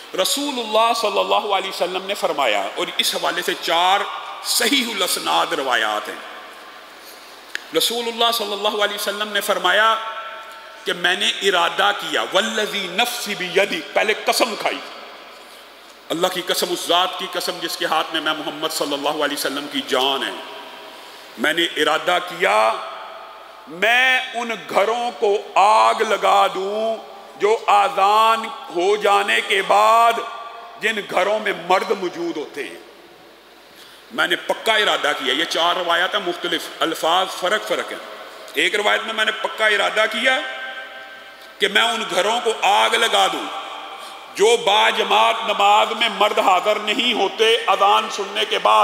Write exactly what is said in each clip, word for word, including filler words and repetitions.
رسول اللہ صلی اللہ علیہ وسلم نے فرمایا، اور اس حوالے سے چار صحیح الاسناد روایات ہیں، رسول اللہ صلی اللہ علیہ وسلم نے فرمایا کہ میں نے ارادہ کیا، والذی نفسی بیدی، پہلے قسم کھائی، اللہ کی قسم، اس ذات کی قسم جس کے ہاتھ میں میں محمد صلی اللہ علیہ وسلم کی جان ہے، میں نے ارادہ کیا میں ان گھروں کو آگ لگا دوں جو آذان ہو جانے کے بعد جن گھروں میں مرد موجود ہوتے ہیں۔ میں نے پکا ارادہ کیا، یہ چار روایات ہیں، مختلف الفاظ فرق فرق ہیں۔ ایک روایت میں میں نے پکا ارادہ کیا کہ میں ان گھروں کو آگ لگا دوں جو با جماعت نماز میں مرد حاضر نہیں ہوتے اذان سننے کے بعد۔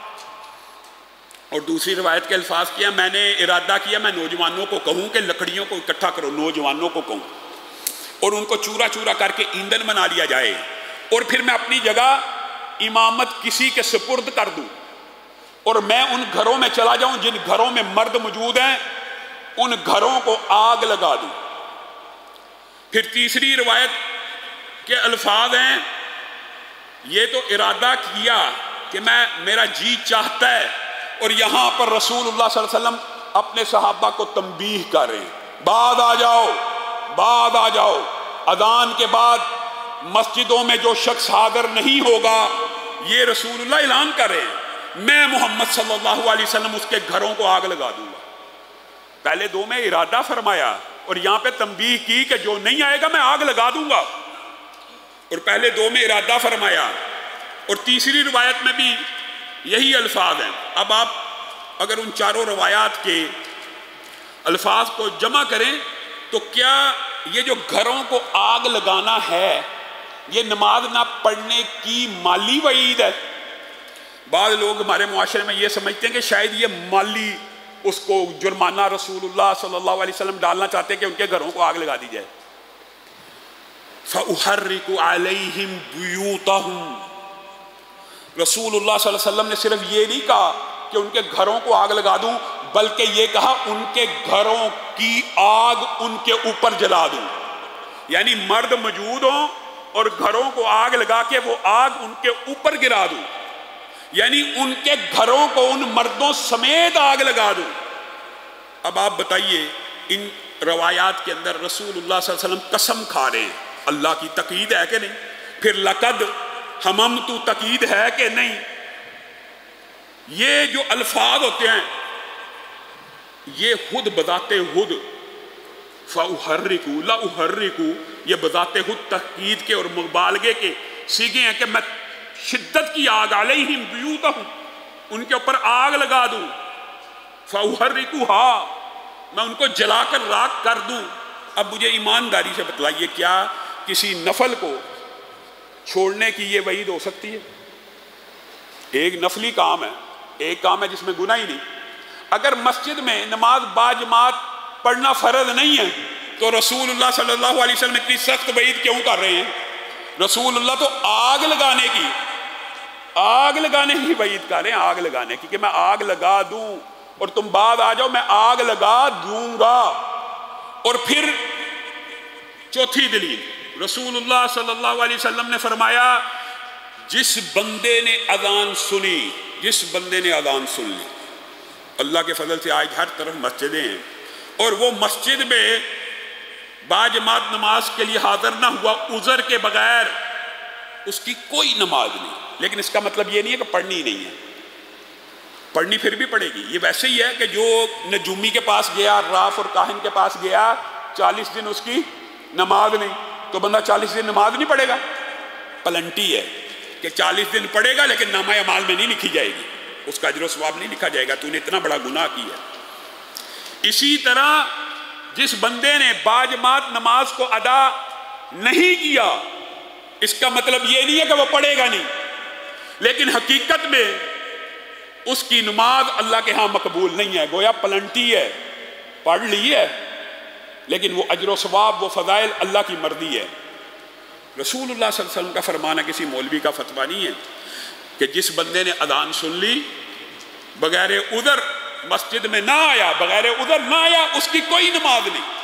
اور دوسری روایت کے الفاظ کیا، میں نے ارادہ کیا میں نوجوانوں کو کہوں کہ لکڑیوں کو اکٹھا کرو، نوجوانوں کو کہوں اور ان کو چورا چورا کر کے ایندھن بنا لیا جائے، اور پھر میں اپنی جگہ امامت کسی کے سپرد کر دوں اور میں ان گھروں میں چلا جاؤں جن گھروں میں مرد موجود ہیں، ان گھروں کو آگ لگا دوں۔ پھر تیسری روایت کے الفاظ ہیں، یہ تو ارادہ کیا کہ میں میرا جی چاہتا ہے، اور یہاں پر رسول اللہ صلی اللہ علیہ وسلم اپنے صحابہ کو تنبیہ کر رہے ہیں، بعد آ جاؤ بعد آ جاؤ، اذان کے بعد مسجدوں میں جو شخص حاضر نہیں ہوگا، یہ رسول اللہ اعلان کر رہے ہیں، میں محمد صلی اللہ علیہ وسلم اس کے گھروں کو آگ لگا دوں گا۔ پہلے دو میں ارادہ فرمایا اور یہاں پہ تنبیہ کی کہ جو نہیں آئے گا میں آگ لگا دوں گا، اور پہلے دو میں ارادہ فرمایا، اور تیسری روایت میں بھی یہی الفاظ ہیں۔ اب آپ اگر ان چاروں روایات کے الفاظ کو جمع کریں تو کیا یہ جو گھروں کو آگ لگانا ہے یہ نماز نہ پڑھنے کی مالی وعید ہے؟ بعض لوگ ہمارے معاشرے میں یہ سمجھتے ہیں کہ شاید یہ مالی اس کو جرمانہ رسول اللہ صلی اللہ علیہ وسلم ڈالنا چاہتے ہیں کہ ان کے گھروں کو آگ لگا دی جائے۔ فَأُحَرِّقُ عَلَيْهِمْ بُيُوتَهُمْ، رسول اللہ صلی اللہ علیہ وسلم نے صرف یہ نہیں کہا کہ ان کے گھروں کو آگ لگا دوں، بلکہ یہ کہا ان کے گھروں کی آگ ان کے اوپر جلا دوں، یعنی مرد موجود ہوں اور گھروں کو آگ لگا کے وہ آگ ان کے اوپر گرا دوں، یعنی ان کے گھروں کو ان مردوں سمیت آگ لگا دوں۔ اب آپ بتائیے ان روایات کے اندر رسول اللہ صلی اللہ علیہ وسلم قسم کھا رہے ہیں، اللہ کی تقید ہے کہ نہیں؟ پھر لقد ہممت تقید ہے کہ نہیں؟ یہ جو الفاظ ہوتے ہیں یہ خود بذات خود فَأُحَرِّكُ لَأُحَرِّكُ، یہ بذات خود تحقید کے اور مبالغے کے سیگے ہیں کہ میں شدت کی آگ علیہم بیوتہم، ان کے اوپر آگ لگا دوں، فَأُحَرِّكُهَا، میں ان کو جلا کر راکھ کر دوں۔ اب مجھے ایمانداری سے بتلائیے کیا کسی نفل کو چھوڑنے کی یہ وعید ہو سکتی ہے؟ ایک نفلی کام ہے، ایک کام ہے جس میں گناہ ہی نہیں۔ اگر مسجد میں نماز با جماعت پڑھنا فرض نہیں ہے تو رسول اللہ صلی اللہ علیہ وسلم اتنی سخت وعید کیوں کر رہے ہیں؟ رسول اللہ تو آگ لگانے کی آگ لگانے کی وعید کر رہے ہیں، آگ لگانے کی، کہ میں آگ لگا دوں اور تم بعد آ جاؤ، میں آگ لگا دوں گا۔ اور پھر چوتھی دلیل، رسول اللہ صلی اللہ علیہ وسلم نے فرمایا جس بندے نے اذان سنی جس بندے نے اذان سن لی، اللہ کے فضل سے آج ہر طرف مسجدیں ہیں، اور وہ مسجد میں با جماعت نماز کے لیے حاضر نہ ہوا عذر کے بغیر، اس کی کوئی نماز نہیں۔ لیکن اس کا مطلب یہ نہیں ہے کہ پڑھنی ہی نہیں ہے، پڑھنی پھر بھی پڑے گی۔ یہ ویسے ہی ہے کہ جو نجومی کے پاس گیا، راف اور کاہن کے پاس گیا، چالیس دن اس کی نماز نہیں، تو بندہ چالیس دن نماز نہیں پڑھے گا؟ پلنٹی ہے کہ چالیس دن پڑھے گا لیکن نامہ اعمال میں نہیں لکھی جائے گی، اس کا اجر و ثواب نہیں لکھا جائے گا، تو نے اتنا بڑا گناہ کیا۔ اسی طرح جس بندے نے با جماعت نماز کو ادا نہیں کیا، اس کا مطلب یہ نہیں ہے کہ وہ پڑھے گا نہیں، لیکن حقیقت میں اس کی نماز اللہ کے ہاں مقبول نہیں ہے، گویا پلنٹی ہے، پڑھ لی ہے لیکن وہ اجر و ثواب، وہ فضائل اللہ کی مرضی ہے۔ رسول اللہ صلی اللہ علیہ وسلم کا فرمانا کسی مولوی کا فتویٰ نہیں ہے کہ جس بندے نے اذان سن لی بغیر عذر مسجد میں نہ آیا، بغیر عذر نہ آیا، اس کی کوئی نماز نہیں۔